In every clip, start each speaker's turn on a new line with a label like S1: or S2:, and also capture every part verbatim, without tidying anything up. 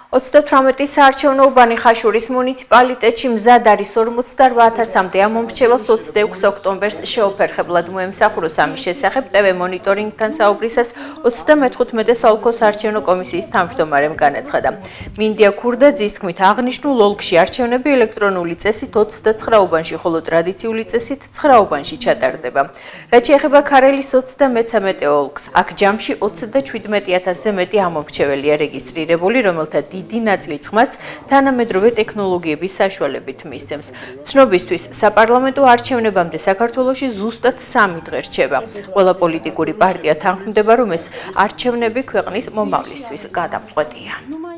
S1: ოცდათვრამეტი საარჩევნო უბანი ხაშურის მუნიციპალიტეტში მზად არის ორმოცდარვა ათასამდე ამომრჩეველს ოცდაექვსი ოქტომბერს შეუფერხებლად მოემსახუროს. ამის შესახებ ტევ მონიტორინგთან საუბრისას ოცდამეთხუთმეტე საოლქო საარჩევნო კომისიის თავმჯდომარემ განაცხადა. მინდია ქურდაძის თქმით, აღნიშნულ ოლქში არჩევნები ელექტრონული წესით ოცდაცხრა უბანში, ხოლო ტრადიციული წესით ცხრა უბანში ჩატარდება. რაც შეეხება ქარელის ოცდამეცამეტე ოლქს, აქ ჯამში ოცდაჩვიდმეტი ათასზე მეტი ამომრჩეველია რეგისტრირებული, რომელთა დიდი ნაწილი ხმას თანამედროვე ტექნოლოგიების საშუალებით მისცემს. ცნობისთვის, საპარლამენტო არჩევნებამდე საქართველოში ზუსტად სამი დღე რჩება. ყველა პოლიტიკური პარტია თანხმდება, რომ ეს არჩევნები ქვეყნის მომავლისთვის გადამწყვეტია.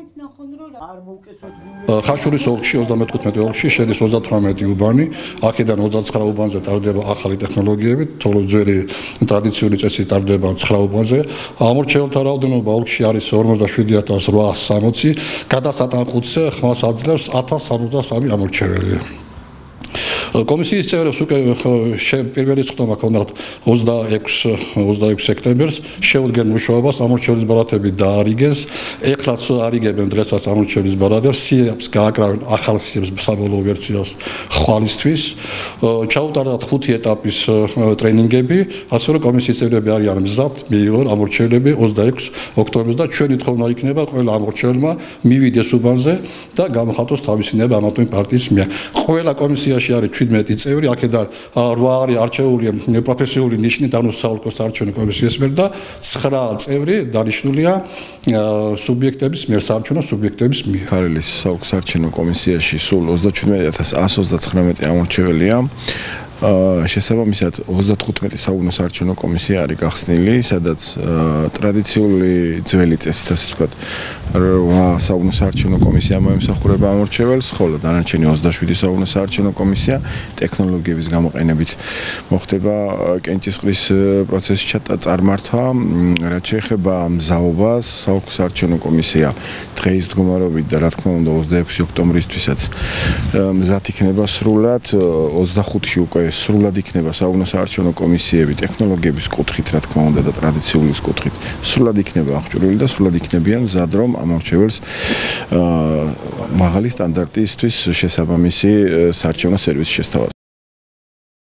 S2: ხაშურის ოლქში ოცდამეთხუთმეტე ოლქში შედის ოცდათვრამეტი უბანი, აქედან ოცდაცხრა უბანზე ტარდება ახალი ტექნოლოგიებით, თორე ძველი ტრადიციული წესით ტარდება ცხრა უბანზე. ამორჩეველთა რაოდენობა ოლქში არის ორმოცდაშვიდი ათას რვაასი სამოცი, გადასატანხმდზე ხმას აძლევს ათას სამოცდასამი ამორჩეველი. კომისიის წევრებს უკვე პირველი წვდომა ჰქონდათ ოცდაექვსი სექტემბერს, შეუდგენ მუშაობას, ამორჩეველის ბარათები დაარიგეს, ეხლაც არიგებენ დღესაც ამორჩეველის ბარათებს, სიებს გააკრავენ ახალ სიებს საბოლოო ვერსიას ხვალისთვის, ჩაუტარდათ ხუთი ეტაპის ტრენინგები, ასე რომ კომისიის წევრები არიან მზად მიიღონ ამორჩევლები ოცდაექვსი ოქტომბერს და ჩვენი თხოვნა იქნება ყველა ამორჩეველმა მივიდეს უბანზე და გამოხატოს თავისი ნება ამათი პარტიის მიერ. ყველა კომისიაში არის შვიდმეტი წევრი, აქედან რვა არის არჩეული პროფესიული ნიშნით, ანუ საოლქო საარჩევნო კომისიის მიერ და ცხრა წევრი დანიშნულია სუბიექტების მიერ, საარჩევნო სუბიექტების მიერ.
S3: ქარელის საოლქო საარჩევნო კომისიაში სულ ოცდაჩვიდმეტი ათას εκατო ოცდაცხრამეტი ამორჩეველია. შესაბამისად ოცდათხუთმეტი საუკუნო საარჩევნო კომისია არის გახსნილი, სადაც ტრადიციული ძველი წესით, ასე ვთქვათ, რვა საუკუნო საარჩევნო კომისია მოემსახურება ამორჩეველს, ხოლო დანარჩენი ოცდაშვიდი საუკუნო საარჩევნო კომისია ტექნოლოგიების გამოყენებით მოხდება კენჭისყრის პროცესის წარმართვა. რაც შეეხება მზაობას, საოლქო საარჩევნო კომისია დღეის მდგომარეობით და რა თქმა უნდა ოცდაექვსი ოქტომბრისთვისაც მზად იქნება სრულად, ოცდახუთში უკვე სრულად იქნება საუკუნო საარჩევნო კომისიები ტექნოლოგიების კუთხით, რა თქმა უნდა და ტრადიციული კუთხით სრულად იქნება აღჭურვილი და სრულად იქნებიან მზად, რომ ამორჩეველს მაღალი სტანდარტისთვის შესაბამისი საარჩევნო სერვისი შესთავაზოს.